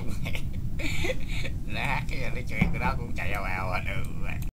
Nó hát cái chuyện của nó cũng chạy ào ào. Ừ.